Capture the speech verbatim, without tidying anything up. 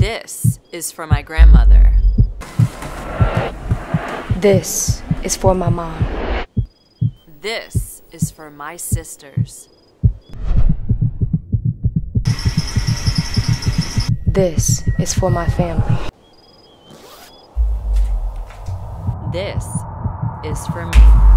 This is for my grandmother. This is for my mom. This is for my sisters. This is for my family. This is for me.